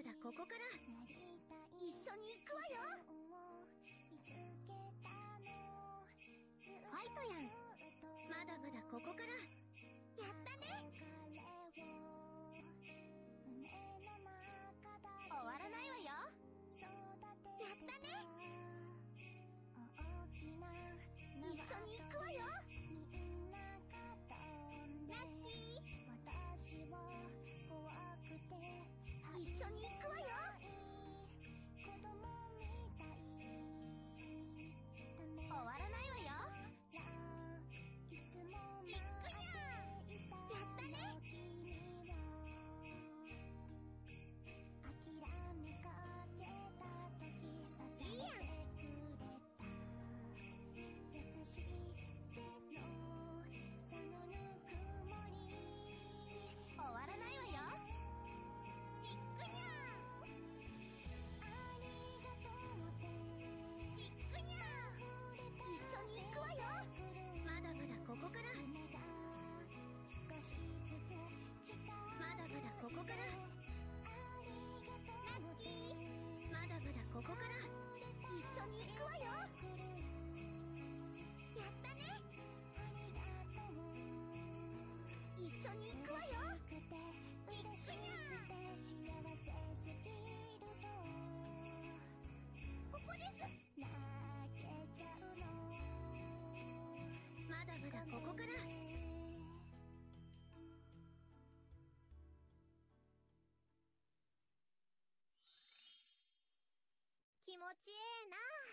だここから一緒に行くわよ。ファイトやん。まだまだここから。やったね。終わらないわよ。やったね。一緒に行くわよ。ラッキー。一緒に行くわよ。終わらないわよ。行くにゃー。やったね。いいやん。終わらないわよ。行くにゃー。行くにゃー。一緒に行くわよ。まだまだここから。まだまだここから。ラッキー。まだまだここから。一緒に行くわよ。やったね。一緒に行くわよ。行くにゃー。ここです。まだまだここから。気持ちええな。